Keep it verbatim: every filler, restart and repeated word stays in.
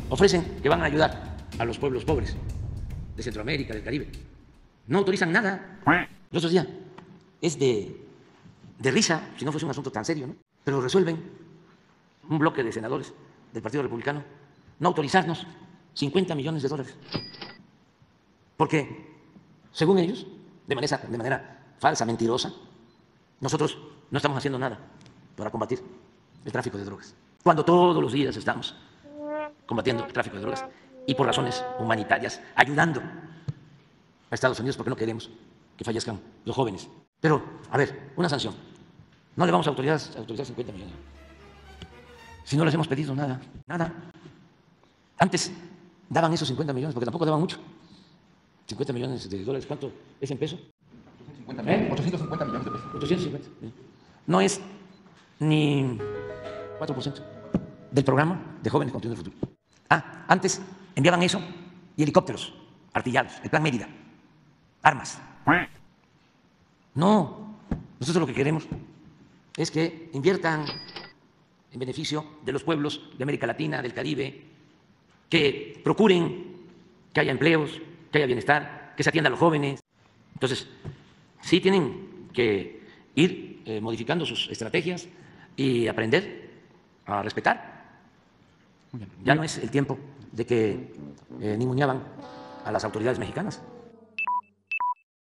ofrecen que van a ayudar a los pueblos pobres de Centroamérica, del Caribe. No autorizan nada. El otro día es de, de risa, si no fuese un asunto tan serio, ¿no? Pero resuelven un bloque de senadores del Partido Republicano no autorizarnos cincuenta millones de dólares. Porque, según ellos, de manera, de manera falsa, mentirosa, nosotros no estamos haciendo nada para combatir el tráfico de drogas. Cuando todos los días estamos combatiendo el tráfico de drogas y por razones humanitarias, ayudando a Estados Unidos porque no queremos que fallezcan los jóvenes. Pero, a ver, una sanción. No le vamos a autorizar, a autorizar cincuenta millones. Si no les hemos pedido nada, nada. Antes daban esos cincuenta millones porque tampoco daban mucho. cincuenta millones de dólares, ¿cuánto es en peso? ¿Eh? ochocientos cincuenta millones de pesos. ochocientos cincuenta. No es ni cuatro por ciento del programa de Jóvenes Construyendo el Futuro. Ah, antes enviaban eso y helicópteros artillados, el Plan Mérida, armas. No, nosotros lo que queremos es que inviertan en beneficio de los pueblos de América Latina, del Caribe, que procuren que haya empleos, que haya bienestar, que se atienda a los jóvenes. Entonces, sí tienen que ir eh, modificando sus estrategias y aprender a respetar. Ya no es el tiempo de que eh, ninguneaban a las autoridades mexicanas.